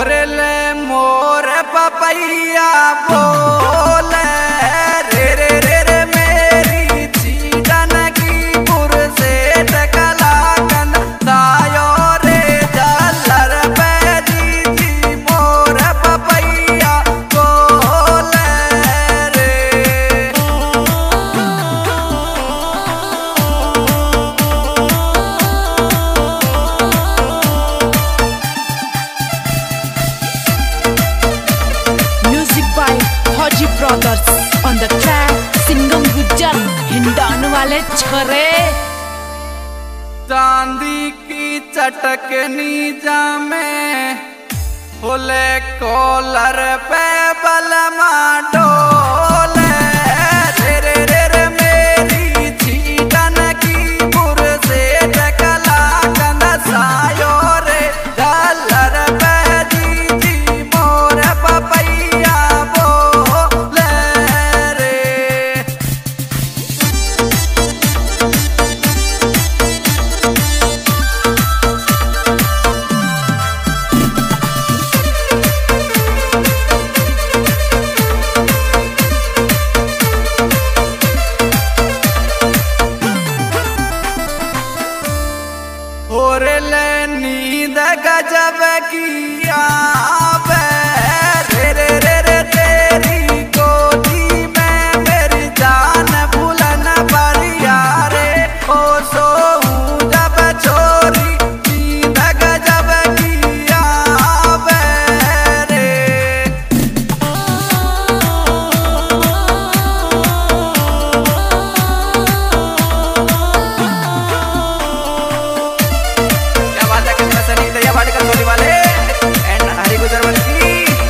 ले मोर पपैया बोले रे रे रे रे मेरी चीडन की पुर से टकला कन तायो रे जलर पे जी मोर पपैया बोले रे। Haji Brothers on the track, Singham Gujjar हिंडान वाले छरे। चांदी की चटकनी जामे बोले कॉलर पे बलमा डोले रे रे रे रे मेरी चीडन की पुर से टकला कंद सायो रे जलर पे जी मोर पपैया बोले रे। और ले नींद गजब की आवे रे रे रे रे तेरी गोदी में मेरी जान भूलन परिया रे ओ सोऊं जब छोरी नींद गजब की आवे रे। वाले एंड हरी गुजरवल की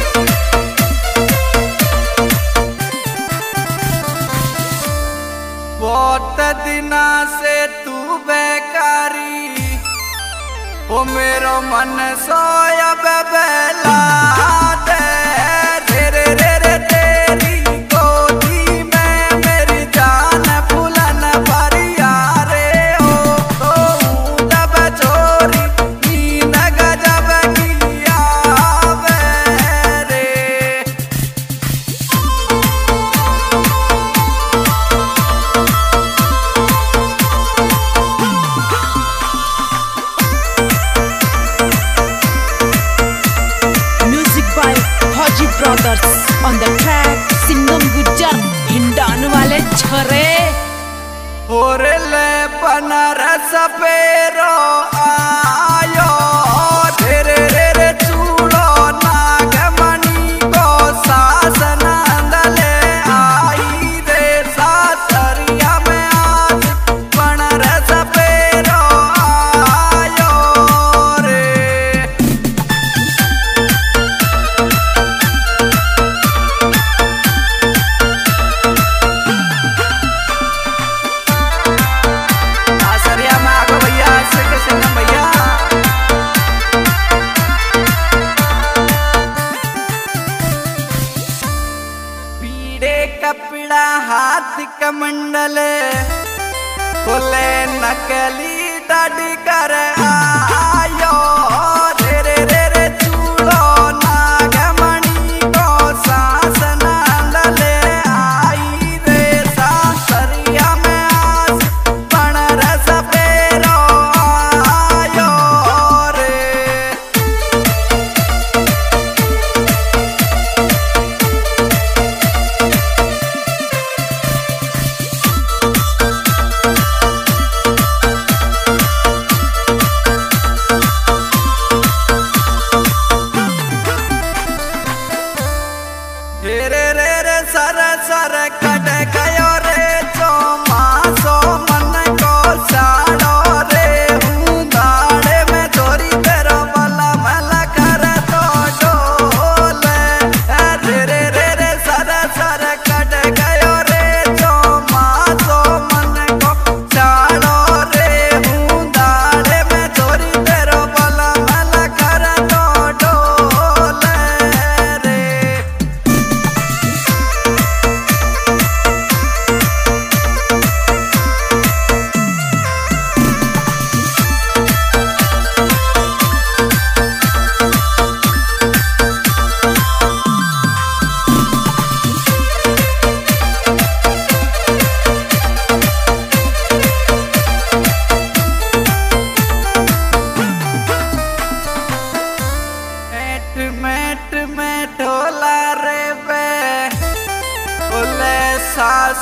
बहुत दिना से तू बेकारी ओ मेरो मन सोया बेला दे रे रे रे रे तेरी गोदी में मेरी जान फूलन परिया रे ओ जब छोरी नींद गजब की आवे रे। Music by Haji Brothers on the track, Singham Gujjar हिंडान वाले छरे। और ले बनारस पेरो आयो रे रे रे रे चूड़ो नागमणि को सासन ले आई रे सासरिया में आज बनारस पेरो आयो रे। आसरिया में आगो भैया सिंगम भैया पीड़े कपड़ा हाथ कमंडल खोले नकली दाढ़ी कर आयो रे रे रे रे चूड़ो नागमणि को सासन ले आई रे सासरिया में आज बनारस पेरो आयो रे।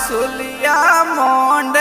सुलिया मोंड